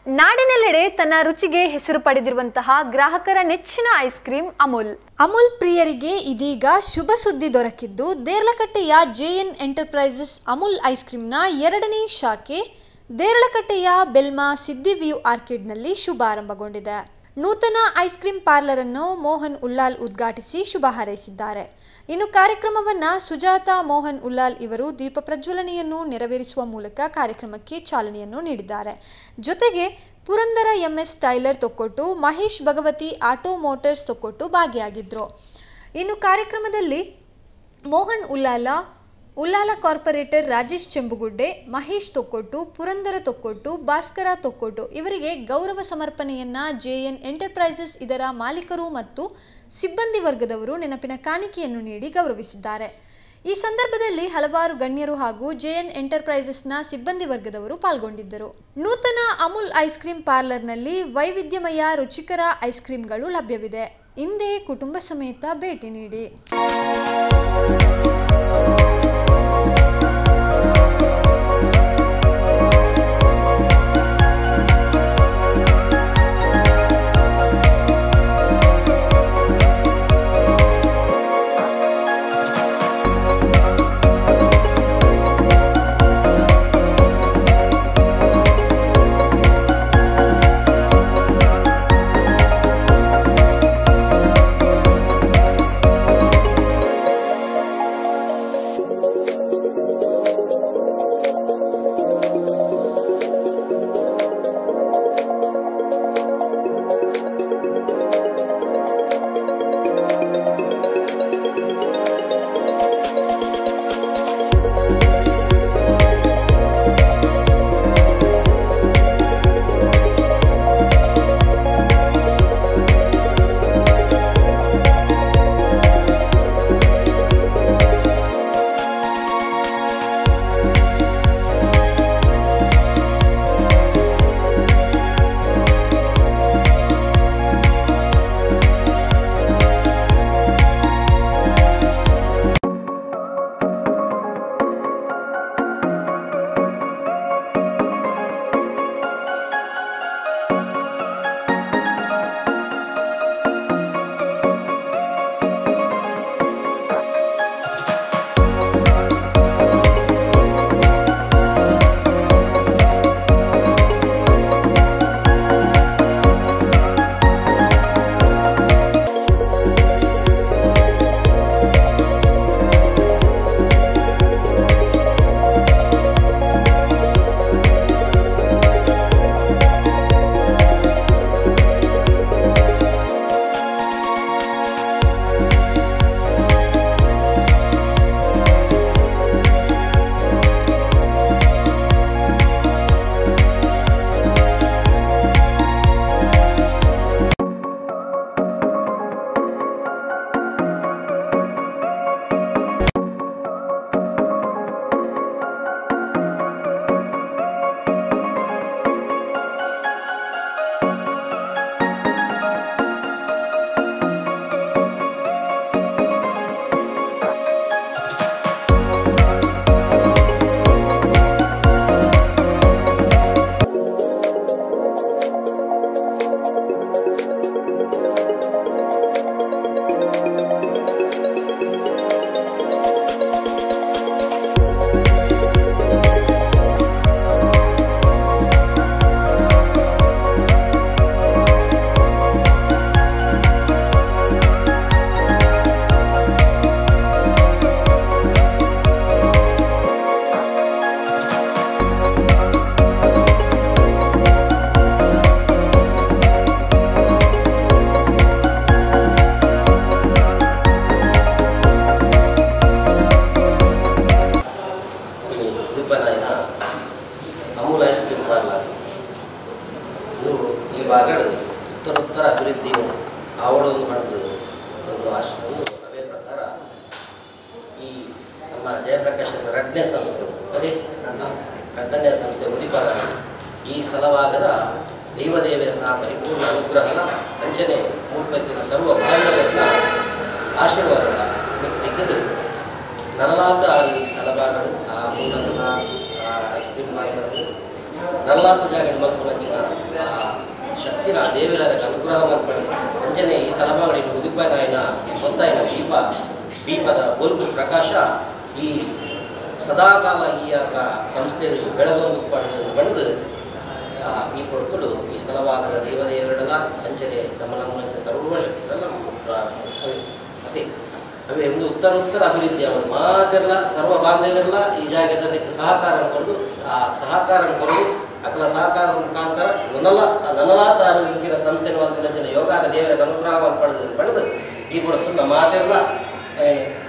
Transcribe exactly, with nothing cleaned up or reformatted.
ನಾಡಿನೆಲ್ಲೆಡೆ ತನ್ನ ರುಚಿಗೆ ಹೆಸರು ಪಡೆದಿರುವಂತಹ ಗ್ರಾಹಕರ ನೆಚ್ಚಿನ ಐಸ್ ಕ್ರೀಮ್ ಅಮೂಲ್ ಅಮೂಲ್ ಪ್ರಿಯರಿಗೆ ಇದೀಗ ಶುಭ ಸುದ್ದಿ ದೊರಕಿದ್ದು ದೇರ್ಲಕಟ್ಟೆಯ ಜೆಎನ್ ಎಂಟರ್ಪ್ರೈಸಸ್ ಅಮೂಲ್ ಐಸ್ ಕ್ರೀಮ್ನ ಎರಡನೇ ಶಾಖೆ ದೇರ್ಲಕಟ್ಟೆಯ ಬೆಲ್ಮಾ ಸಿದ್ದಿವ್ಯೂ ಆರ್ಕಿಡ್ನಲ್ಲಿ ಶುಭಾರಂಭಗೊಂಡಿದೆ. ನೂತನ ಐಸ್ ಕ್ರೀಮ್ ಪಾರ್ಲರ್ ಅನ್ನು ಮೋಹನ್ ಉಲ್ಲಾಲ್ ಉದ್ಘಾಟಿಸಿ ಶುಭ ಹಾರೈಸಿದ್ದಾರೆ. ಇನ್ನು ಕಾರ್ಯಕ್ರಮವನ್ನು ಸುಜಾತಾ ಮೋಹನ್ ಉಲ್ಲಾಲ್ ಇವರು ದೀಪ ಪ್ರಜ್ವಲನೆಯನ್ನು ನೆರವೇರಿಸುವ ಮೂಲಕ ಕಾರ್ಯಕ್ರಮಕ್ಕೆ ಚಾಲನೆಯನ್ನು ನೀಡಿದ್ದಾರೆ. ಜೊತೆಗೆ Purandara MS tailor Tokkottu, Mahesh Bhagavati auto motors Tokkottu ಭಾಗಿಯಾಗಿದ್ದರು. ಇನ್ನು ಕಾರ್ಯಕ್ರಮದಲ್ಲಿ ಮೋಹನ್ ಉಲ್ಲಾಲ, ಉಲ್ಲಾಲ ಕಾರ್ಪೊರೇಟರ್ ರಾಜೇಶ್ ಚೆಂಬುಗುಡ್ಡೆ, ಮಹೇಶ್ ತೊಕ್ಕೊಟ್ಟು, ಪುರಂದರ ತೊಕ್ಕೊಟ್ಟು, ಭಾಸ್ಕರ ತೊಕ್ಕೊಟ್ಟು ಇವರಿಗೆ ಗೌರವ ಸಮರ್ಪಣೆಯನ್ನ ಜೆಎನ್ ಎಂಟರ್ಪ್ರೈಸಸ್ ಇದರ ಮಾಲೀಕರು ಮತ್ತು ಸಿಬ್ಬಂದಿ ವರ್ಗದವರು ನೆನಪಿನ ಕಾಣಿಕೆಯನ್ನು ನೀಡಿ ಗೌರವಿಸಿದ್ದಾರೆ. ಈ ಸಂದರ್ಭದಲ್ಲಿ ಹಲವಾರು ಗಣ್ಯರು ಹಾಗೂ ಜೆಎನ್ ಎಂಟರ್ಪ್ರೈಸಸ್ನ ಸಿಬ್ಬಂದಿ ವರ್ಗದವರು ಪಾಲ್ಗೊಂಡಿದ್ದರು. ನೂತನ ಅಮೂಲ್ ಐಸ್ ಕ್ರೀಮ್ ಪಾರ್ಲರ್ನಲ್ಲಿ ವೈವಿಧ್ಯಮಯ ರುಚಿಕರ ಐಸ್ ಕ್ರೀಮ್ಗಳು ಲಭ್ಯವಿದೆ. ಹಿಂದೆ ಕುಟುಂಬ ಸಮೇತ ಭೇಟಿ ನೀಡಿ. ಅಮೂಲ್ ಐಸ್ ಕ್ರೀಮ್ ಪಾರ್ಲರ್ ಇದು ಈ ಭಾಗದ ಉತ್ತರೋತ್ತರ ಅಭಿವೃದ್ಧಿಯನ್ನು ಆವಡೋದು ಮಾಡಿದ್ದು ಒಂದು ಆಶ್ರಮವು ಸಭೆ ಪ್ರಕಾರ ಈ ನಮ್ಮ ಜಯಪ್ರಕಾಶ್ ಎರಡನೇ ಸಂಸ್ಥೆ ಅದೇ ನನ್ನ ಎರಡನೇ ಸಂಸ್ಥೆ ಉದಿಪಾಲ ಈ ಸ್ಥಳವಾಗದ ದೈವದೇವರನ್ನ ಪರಿಪೂರ್ಣ ಅನುಗ್ರಹನ ವಂಚನೆ ಮೂರ್ಪತ್ತಿನ ಸರ್ವ ಬಾಂಧವ್ಯರನ್ನ ಆಶೀರ್ವಾದ ತೆಗೆದು ನಲ್ಲಾತ ಈ ಸ್ಥಳಭಾಗಗಳು ಆ ಮೂಲನ ಐಸ್ ಕ್ರೀಮ್ ಮಾರ್ಲರು ನಲ್ಲಾತ ಜಾಗ ಮಕ್ಕಳು ಹಂಚಿನ ದೇವರ ಅನುಗ್ರಹ ಮಾಡ್ಕೊಂಡು ಅಂಚನೆ ಈ ಸ್ಥಳಮಾಗಲಿ ಉದುಪಾಯನ ಈ ಗೊತ್ತಾಯಿನ ದೀಪ ದೀಪದ ಬಲ್ಬು ಪ್ರಕಾಶ ಈ ಸದಾಕಾಲ ಈ ಸಂಸ್ಥೆ ಬೆಳಗೊಂದು ಬಣ್ಣದು ಈ ಕೊಡುಕಲು ಈ ಸ್ಥಳವಾಗದ ದೇವದೇವರೆಲ್ಲ ಅಂಚನೆ ನಮ್ಮ ನಮ್ಮ ಸರ್ವಶಕ್ತಿರೆಲ್ಲ ಅದೇ ಅವೇ ಒಂದು ಉತ್ತರ ಉತ್ತರ ಅಭಿವೃದ್ಧಿ ಅವರ ಮಾತೆಲ್ಲ ಸರ್ವ ಬಾಂಧವ್ಯರೆಲ್ಲ ಈ ಜಾಗದಲ್ಲಿ ಸಹಕಾರ ಕೊಡೋದು ಆ ಸಹಕಾರ ಕೊಡೋದು ಅಕಲ ಸಹಕಾರ ಮುಖಾಂತರ ನನ್ನಲ್ಲ ನನ್ನಲ್ಲ ತಾನು ಇಂಚಿನ ಸಂಸ್ಥೆ ಯೋಗಾನ ದೇವರ ಅನುಗ್ರಹವನ್ನು ಪಡೆದು ಪಡೆದು ಈ ಕೊಡುತ್ತು ನಮ್ಮ ಮಾತೆಲ್ಲ